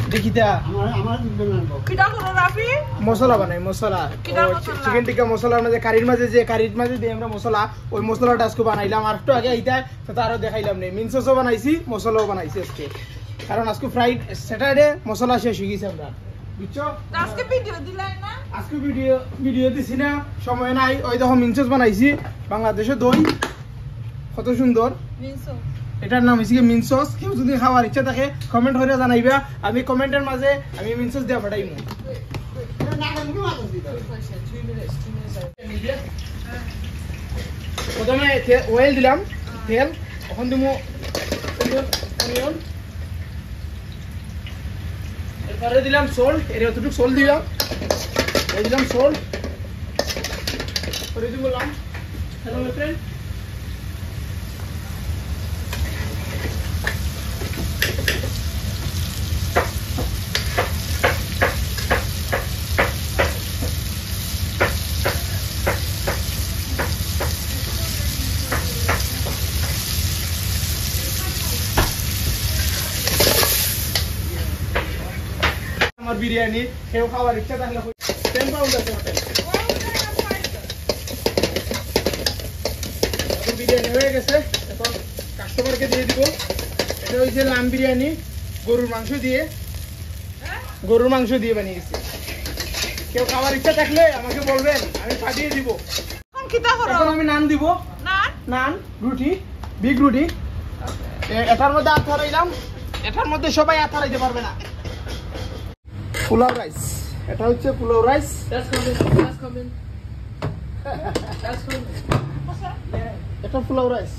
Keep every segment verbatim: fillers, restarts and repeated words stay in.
দেখিতা আমার আমার কিটা করো রাফি মশলা বানাই মশলা চিকেন টিক্কা মশলার মাঝে কারির মাঝে যে কারির মাঝে দিয়ে আমরা মশলা ওই মশলাটা আজকে বানাইলাম আর একটু আগে এইটা তো আরো দেখাইলাম নেই মিন সসও বানাইছি মশলাও বানাইছি আজকে কারণ আজকে ফ্রাইড স্যাটারডে মশলা শেষ হয়ে গেছে আমরা বুঝছো আজকে ভিডিও দিলাই না আজকে ভিডিও ভিডিও দিছি না সময় নাই ওই দেখো মিন সস বানাইছি বাংলাদেশে দই কত সুন্দর মিনসো এটার নাম হচ্ছে মিন সস কেউ যদি খাওয়ার ইচ্ছা থাকে কমেন্ট করে জানাইবা আমি কমেন্টের মাঝে আমি মিন সস দিয়া পাঠাইমু প্রথমে অয়েল দিলাম তেল এখন দিব অনিয়ন এরপরে দিলাম সল্ট এর এতটুকু সল্ট দিলাম এই দিলাম সল্ট করে দিব বললাম হ্যালো মাই ফ্রেন্ড আমার বিরিয়ানি কেউ খাওয়ার ইচ্ছা থাকলে টেন পাউন্ড আছে হোটেল বিরিয়ানি হয়ে গেছে এখন কাস্টমারকে দিয়ে দিব এটা হচ্ছে লাম বিরিয়ানি গরুর মাংস দিয়ে গরুর মাংস দিয়ে বানিয়েছি কেউ খাওয়ার ইচ্ছা থাকলে আমাকে বলবেন আমি পাঠিয়ে দিব এখন কিটা করো এখন আমি নান দিব নান নান রুটি বিগ রুটি এটার মধ্যে আট ধরাইলাম এটার মধ্যে সবাই আট ধরাইতে পারবে না পোলাও রাইস এটা হচ্ছে পোলাও রাইস এটা পোলাও রাইস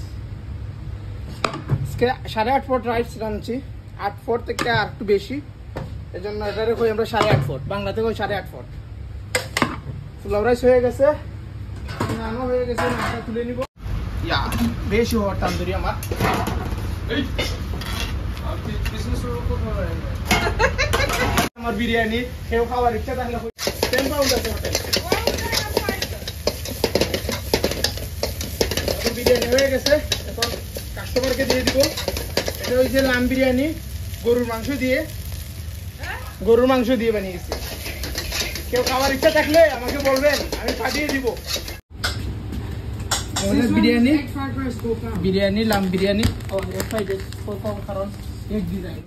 সাড়ে আট ফুট রাইস রাঁধছি আট ফুট থেকে আর একটু বেশি এই জন্য এটারে কই আমরা সাড়ে আট ফুট বাংলা থেকে সাড়ে আট ফুট পোলাও রাইস হয়ে গেছে নানও হয়ে গেছে নানটা তুলে নিব ইয়া বেশি হওয়ার তান্দুরি আমার আমার বিরিয়ানি কেউ খাওয়ার ইচ্ছা থাকলে টেন পাউন্ড আছে হোটেল বিরিয়ানি হয়ে গেছে এখন কাস্টমারকে দিয়ে দিব এটা হচ্ছে লাম বিরিয়ানি গরুর মাংস দিয়ে গরুর মাংস দিয়ে বানিয়েছি কেউ খাওয়ার ইচ্ছা থাকলে আমাকে বলবেন আমি পাঠিয়ে দিব বিরিয়ানি বিরিয়ানি লাম বিরিয়ানি কারণ এক ডিজাইন